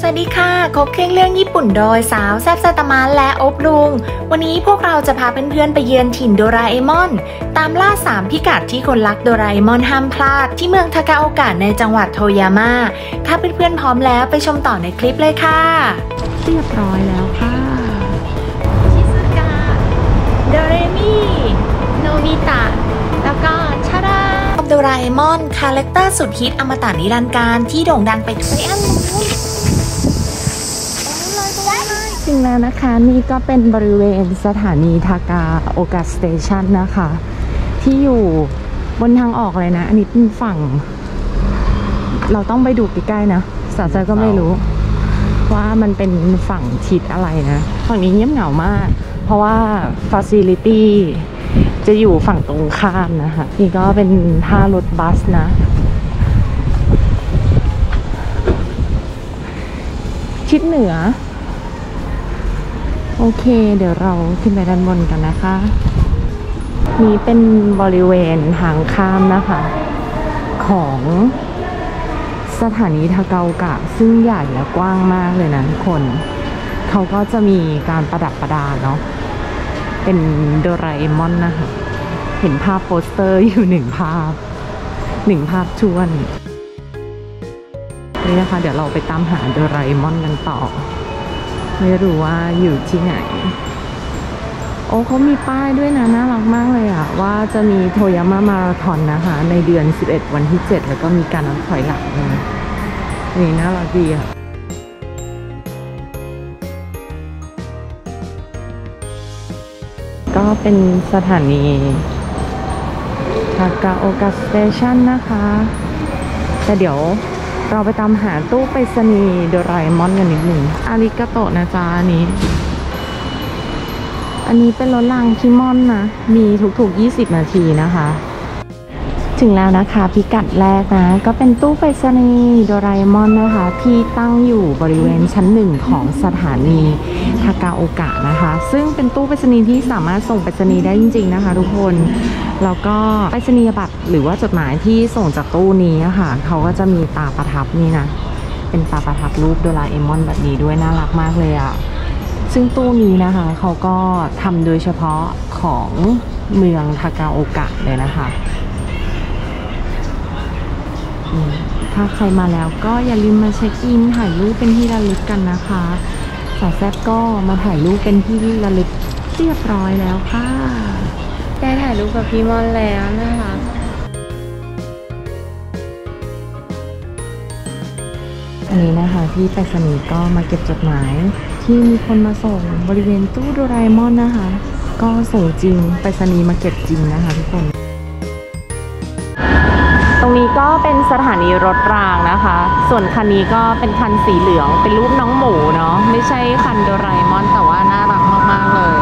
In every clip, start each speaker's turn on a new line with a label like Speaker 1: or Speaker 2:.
Speaker 1: สวัสดีค่ะครบเครื่องเรื่องญี่ปุ่นโดยสาวแซ่บไซตามะและอบลุงวันนี้พวกเราจะพาเพื่อนๆไปเยือนถิ่นโดราเอมอนตามล่า3พิกัดที่คนรักโดราเอมอนห้ามพลาดที่เมืองทากาโอกะในจังหวัดโทยาม่าถ้าเพื่อนๆพร้อมแล้วไปชมต่อในคลิปเลยค่ะเรียบร้อยแล้วค่ะชิซุกะโดเรมิโนบิตะแล้วก็ชาดาโดราเอมอนคาแรคเตอร์สุดฮิตอมตะนิรันดร์การที่โด่งดังไปไกลอันจริงแล้วนะคะนี่ก็เป็นบริเวณสถานีทากาโอกะสเตชันนะคะที่อยู่บนทางออกเลยนะอันนี้เป็นฝั่งเราต้องไปดูใกล้ๆนะสาวใจก็ไม่รู้ว่ามันเป็นฝั่งทิศอะไรนะฝั่งนี้เงียบเหงามากเพราะว่าฟาซิลิตี้จะอยู่ฝั่งตรงข้ามนะคะนี่ก็เป็นท่ารถบัสนะทิศเหนือโอเคเดี๋ยวเราขึ้นไปด้านบนกันนะคะนี่เป็นบริเวณทางข้ามนะคะของสถานีทากาโอกะซึ่งใหญ่และกว้างมากเลยนะทุกคนเขาก็จะมีการประดับประดาเนาะเป็นโดราเอมอนนะคะเห็นภาพโปสเตอร์อยู่หนึ่งภาพชวนนี่นะคะเดี๋ยวเราไปตามหาโดราเอมอนกันต่อไม่รู้ว่าอยู่ที่ไหนโอ้เขามีป้ายด้วยนะน่ารักมากเลยอะว่าจะมีโทยาม่ามาราธอนนะคะในเดือน11วันที่7แล้วก็มีการนับถอยหลังนี่น่ารักดีอะก็เป็นสถานีทากาโอกะสเตชันนะคะแต่เดี๋ยวเราไปตามหาตู้ไปรษณีย์โดราเอมอนกันนิดหนึ่งอาริกาโตะนะจ๊ะอันนี้เป็นรถรางคิมอนนะมีทุกๆ20นาทีนะคะถึงแล้วนะคะพิกัดแรกนะก็เป็นตู้ไปรษณีย์โดราเอมอนนะคะที่ตั้งอยู่บริเวณชั้น1ของสถานีทากาโอกะนะคะซึ่งเป็นตู้ไปรษณีย์ที่สามารถส่งไปรษณีย์ได้จริงๆนะคะทุกคนแล้วก็ไปรษณียบัตรหรือว่าจดหมายที่ส่งจากตู้นี้ค่ะเขาก็จะมีตาประทับนี่นะเป็นตาประทับรูปโดราเอมอนแบบนี้ด้วยน่ารักมากเลยอ่ะซึ่งตู้นี้นะคะเขาก็ทำโดยเฉพาะของเมืองทากาโอกะเลยนะคะถ้าใครมาแล้วก็อย่าลืมมาเช็คอินถ่ายรูปเป็นที่ระลึกกันนะคะสาวแซ่บก็มาถ่ายรูปเป็นที่ระลึกเรียบร้อยแล้วค่ะได้ถ่ายรูปกับพี่มอนแล้วนะคะอันนี้นะคะพี่ไปรษณีย์ก็มาเก็บจดหมายที่มีคนมาส่งบริเวณตู้โดราเอมอนนะคะก็ส่งจริงไปรษณีย์มาเก็บจริงนะคะทุกคนตรงนี้ก็เป็นสถานีรถรางนะคะส่วนคันนี้ก็เป็นคันสีเหลืองเป็นรูปน้องหมูเนาะไม่ใช่คันโดราเอมอนแต่ว่าน่ารักมากๆเลย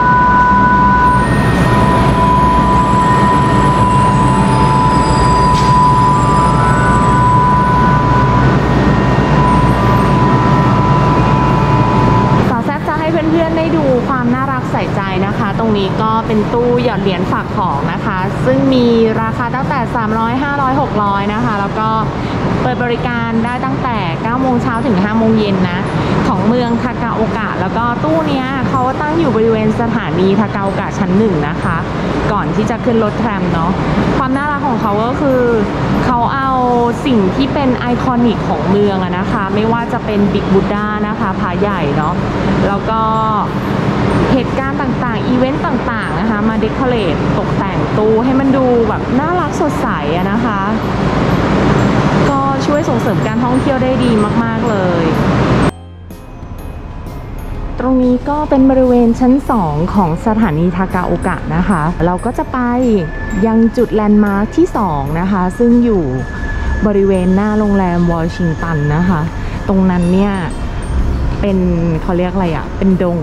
Speaker 1: เพื่อนๆได้ดูความน่ารักใส่ใจนะคะตรงนี้ก็เป็นตู้หยอดเหรียญฝากของนะคะซึ่งมีราคาตั้งแต่300 500 600นะคะแล้วก็เปิดบริการได้ตั้งแต่9โมงเช้าถึง5โมงเย็นนะของเมืองทากาโอกะแล้วก็ตู้เนี้ยเขาตั้งอยู่บริเวณสถานีทากาโอกะชั้น1นะคะก่อนที่จะขึ้นรถแทรมเนาะความน่ารักของเขาก็คือเขาเอาสิ่งที่เป็นไอคอนิกของเมืองอะนะคะไม่ว่าจะเป็นบิ๊กบูดานะคะพระใหญ่เนาะแล้วก็เหตุการณ์ต่างๆอีเวนต์ต่างๆนะคะมาเดคอเรทตกแต่งตู้ให้มันดูแบบน่ารักสดใสอะนะคะก็ช่วยส่งเสริมการท่องเที่ยวได้ดีมากๆเลยตรงนี้ก็เป็นบริเวณชั้น2ของสถานีทากาโอกะนะคะเราก็จะไปยังจุดแลนด์มาร์คที่2นะคะซึ่งอยู่บริเวณหน้าโรงแรมวอชิงตันนะคะตรงนั้นเนี่ยเป็นเขาเรียกอะไรอ่ะเป็นดง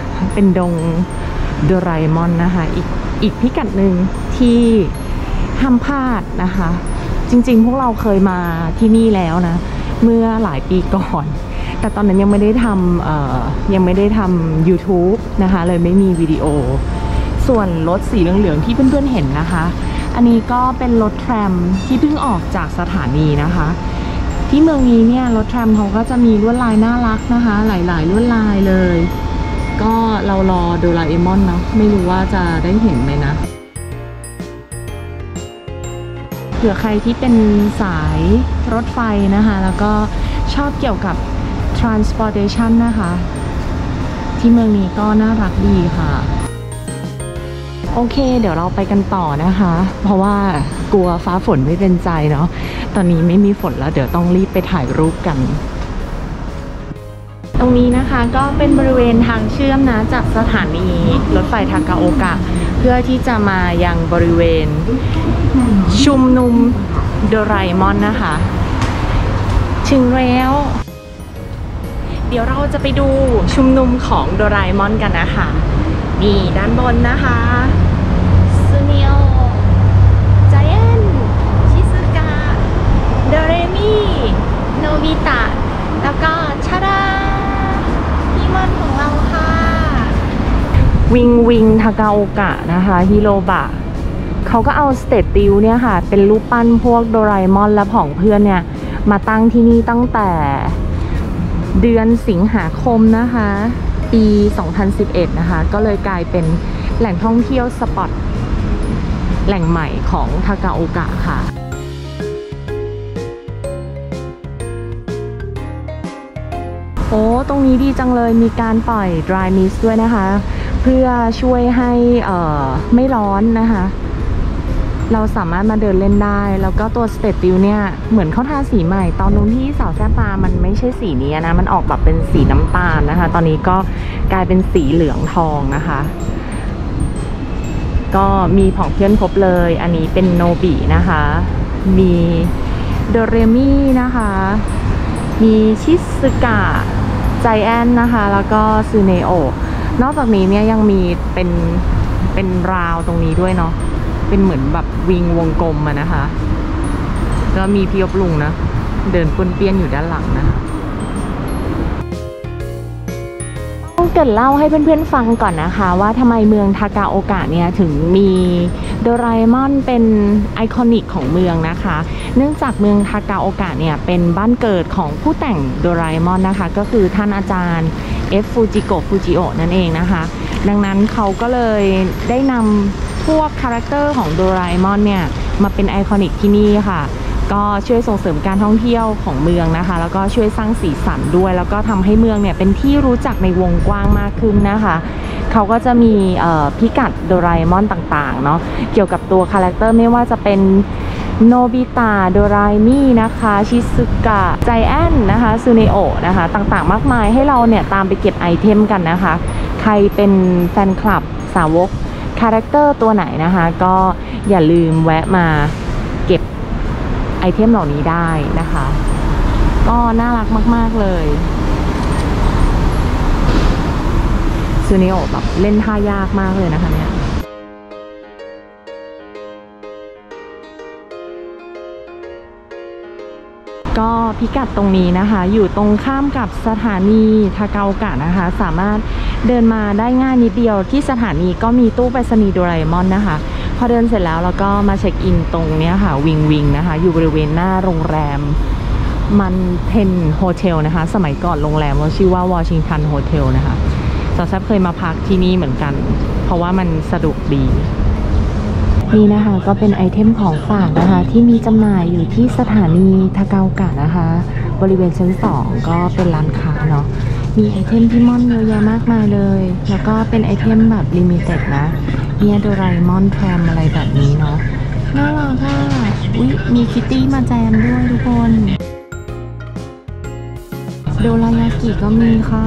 Speaker 1: โดราเอมอนนะคะอีกพิกัดหนึ่งที่ห้ามพลาดนะคะจริงๆพวกเราเคยมาที่นี่แล้วนะเมื่อหลายปีก่อนแต่ตอนนั้นยังไม่ได้ทำ YouTube นะคะเลยไม่มีวิดีโอส่วนรถสีเหลืองๆที่เพื่อนๆเห็นนะคะอันนี้ก็เป็นรถแทรมที่เพิ่งออกจากสถานีนะคะที่เมืองนี้เนี่ยรถแทรมเขาก็จะมีลวดลายน่ารักนะคะหลายๆลวดลายเลย ก็เรารอโดราเอมอนเนาะไม่รู้ว่าจะได้เห็นไหมนะเผื่อใครที่เป็นสายรถไฟนะคะแล้วก็ชอบเกี่ยวกับ transportation นะคะที่เมืองนี้ก็น่ารักดีค่ะโอเคเดี๋ยวเราไปกันต่อนะคะเพราะว่ากลัวฟ้าฝนไม่เป็นใจเนาะตอนนี้ไม่มีฝนแล้วเดี๋ยวต้องรีบไปถ่ายรูปกันตรงนี้นะคะก็เป็นบริเวณทางเชื่อมนะจากสถานีรถไฟทากาโอกะเพื่อที่จะมายังบริเวณชุมนุมโดราเอมอนนะคะถึงแล้วเดี๋ยวเราจะไปดูชุมนุมของโดราเอมอนกันนะคะนี่ด้านบนนะคะซูเนียวไจแอนชิซุกะโดเรมิโนบิตะแล้วก็ชาดาพี่มอนของเราค่ะวิงทากาโอกะนะคะฮิโรบะเขาก็เอาสเตตติลเนี่ยค่ะเป็นรูปปั้นพวกโดราเอมอนและผองเพื่อนเนี่ยมาตั้งที่นี่ตั้งแต่เดือนสิงหาคมนะคะปี 2011 นะคะก็เลยกลายเป็นแหล่งท่องเที่ยวสปอตแหล่งใหม่ของทากาโอกะค่ะโอ้ตรงนี้ดีจังเลยมีการปล่อย dry mist ด้วยนะคะเพื่อช่วยให้ไม่ร้อนนะคะเราสามารถมาเดินเล่นได้แล้วก็ตัวสเตตติลเนี่ยเหมือนเขาทาสีใหม่ตอนนู้นที่สาวแซ่บปลามันไม่ใช่สีนี้นะมันออกแบบเป็นสีน้ำตาลนะคะตอนนี้ก็กลายเป็นสีเหลืองทองนะคะก็มีผองเพื่อนครบเลยอันนี้เป็นโนบินะคะมีโดเรมินะคะมีชิซึกะไจแอนนะคะแล้วก็ซูเนโอนอกจากนี้เนี่ยยังมีเป็นราวตรงนี้ด้วยเนาะเป็นเหมือนแบบวิงวงกลมอะนะคะก็มีพี่ยบลุงนะเดินป้วนเปี้ยนอยู่ด้านหลังนะคะต้องเกริ่นเล่าให้เพื่อนๆฟังก่อนนะคะว่าทำไมเมืองทากาโอกะเนี่ยถึงมีโดราเอมอนเป็นไอคอนิกของเมืองนะคะเนื่องจากเมืองทากาโอกะเนี่ยเป็นบ้านเกิดของผู้แต่งโดราเอมอนนะคะก็คือท่านอาจารย์ฟูจิโอะนั่นเองนะคะดังนั้นเขาก็เลยได้นำพวกคาแรคเตอร์ของโดราเอมอนเนี่ยมาเป็นไอคอนิกที่นี่ค่ะก็ช่วยส่งเสริมการท่องเที่ยวของเมืองนะคะแล้วก็ช่วยสร้างสีสันด้วยแล้วก็ทำให้เมืองเนี่ยเป็นที่รู้จักในวงกว้างมากขึ้นนะคะเขาก็จะมีพิกัดโดราเอมอนต่างๆเนาะเกี่ยวกับตัวคาแรคเตอร์ไม่ว่าจะเป็นโนบิตะโดราเอมินะคะชิซึกะไจแอนนะคะซูเนโอะนะคะต่างๆมากมายให้เราเนี่ยตามไปเก็บไอเทมกันนะคะใครเป็นแฟนคลับสาวกคาแรคเตอร์ตัวไหนนะคะก็อย่าลืมแวะมาเก็บไอเทมเหล่านี้ได้นะคะก็น่ารักมากๆเลยซูเนโอะแบบเล่นท่ายากมากเลยนะคะเนี่ยก็พิกัดตรงนี้นะคะอยู่ตรงข้ามกับสถานีทากาโอกะนะคะสามารถเดินมาได้ง่ายนิดเดียวที่สถานีก็มีตู้ไปรษณีย์โดราเอมอนนะคะพอเดินเสร็จแล้วเราก็มาเช็คอินตรงนี้ค่ะวิงนะคะอยู่บริเวณหน้าโรงแรมมันเทนโฮเทลนะคะสมัยก่อนโรงแรมว่าชื่อว่าวอชิงตันโฮเทลนะคะสาวแซ่บเคยมาพักที่นี่เหมือนกันเพราะว่ามันสะดวกดีนี่นะคะก็เป็นไอเทมของฝากนะคะที่มีจำหน่ายอยู่ที่สถานีทากาโอกะนะคะบริเวณชั้น2ก็เป็นร้านค้าเนาะมีไอเทมที่ม่อนเยอะแยะมากมายเลยแล้วก็เป็นไอเทมแบบลิมิเต็ดนะเนี่ยโดราเอมอนแทรมอะไรแบบนี้เนาะน่ารักค่ะอุ๊ยมีคิตตี้มาแจมด้วยทุกคนโดรายากิก็มีค่ะ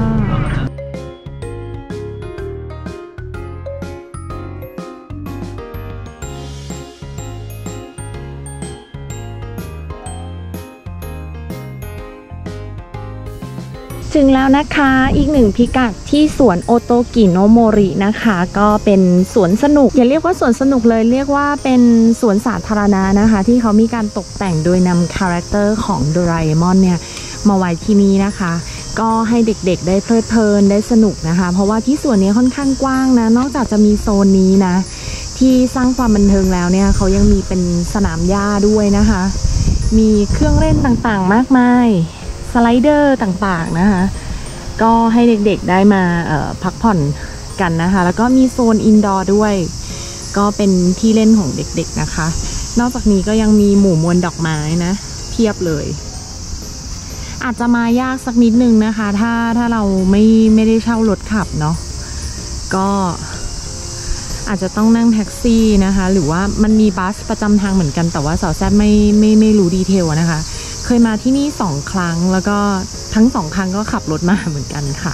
Speaker 1: ถึงแล้วนะคะอีกหนึ่งพิกัดที่สวนโอโตกิโนโมรินะคะก็เป็นสวนสนุกอย่าเรียกว่าสวนสนุกเลยเรียกว่าเป็นสวนสาธารณะนะคะที่เขามีการตกแต่งโดยนำคาแรคเตอร์ของโดราเอมอนเนี่ยมาไว้ที่นี่นะคะก็ให้เด็กๆได้เพลิดเพลินได้สนุกนะคะเพราะว่าที่สวนนี้ค่อนข้างกว้างนะนอกจากจะมีโซนนี้นะที่สร้างความบันเทิงแล้วเนี่ยเขายังมีเป็นสนามหญ้าด้วยนะคะมีเครื่องเล่นต่างๆมากมายสไลเดอร์ต่างๆนะคะก็ให้เด็กๆได้มาพักผ่อนกันนะคะแล้วก็มีโซนอินดอร์ด้วยก็เป็นที่เล่นของเด็กๆนะคะนอกจากนี้ก็ยังมีหมู่มวลดอกไม้นะเพียบเลยอาจจะมายากสักนิดนึงนะคะถ้าเราไม่ได้เช่ารถขับเนาะก็อาจจะต้องนั่งแท็กซี่นะคะหรือว่ามันมีบัสประจำทางเหมือนกันแต่ว่าสาวแซ่บไม่รู้ดีเทลนะคะเคยมาที่นี่2 ครั้งแล้วก็ทั้ง2 ครั้งก็ขับรถมาเหมือนกันค่ะ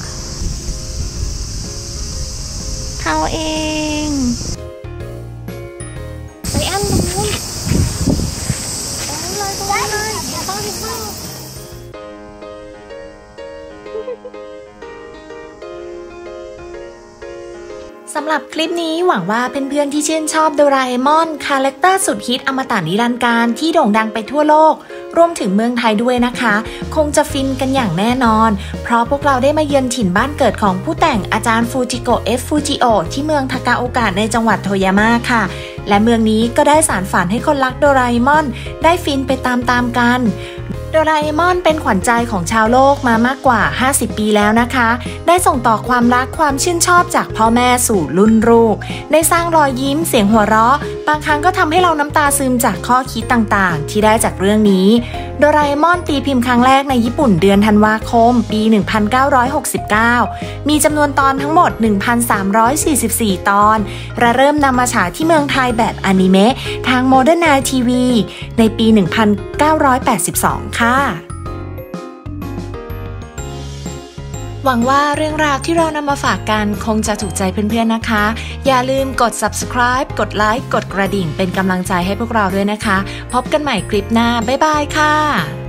Speaker 1: เขาเองไปอันตรงนู้นเลยต้องเห็นเปล่าสำหรับคลิปนี้หวังว่าเพื่อนๆที่ชื่นชอบโดราเอมอนคาแรคเตอร์สุดฮิตอมตะนิรันดร์การที่โด่งดังไปทั่วโลกรวมถึงเมืองไทยด้วยนะคะคงจะฟินกันอย่างแน่นอนเพราะพวกเราได้มาเยือนถิ่นบ้านเกิดของผู้แต่งอาจารย์ฟูจิโกะ F ฟูจิโอที่เมืองทากาโอกะในจังหวัดโทยาม่าค่ะและเมืองนี้ก็ได้สานฝันให้คนรักโดราเอมอนได้ฟินไปตามๆกันโดราเอมอนเป็นขวัญใจของชาวโลกมามากกว่า50 ปีแล้วนะคะได้ส่งต่อความรักความชื่นชอบจากพ่อแม่สู่รุ่นลูกได้สร้างรอยยิ้มเสียงหัวเราะบางครั้งก็ทำให้เราน้ำตาซึมจากข้อคิดต่างๆที่ได้จากเรื่องนี้โดราเอมอนตีพิมพ์ครั้งแรกในญี่ปุ่นเดือนธันวาคมปี 1969 มีจำนวนตอนทั้งหมด 1,344 ตอนและเริ่มนำมาฉายที่เมืองไทยแบบอนิเมะทาง Modern Night TV ในปี 1982 ค่ะหวังว่าเรื่องราวที่เรานำมาฝากกันคงจะถูกใจเพื่อนๆนะคะอย่าลืมกด subscribe กดไลค์กดกระดิ่งเป็นกำลังใจให้พวกเราด้วยนะคะพบกันใหม่คลิปหน้าบ๊ายบายค่ะ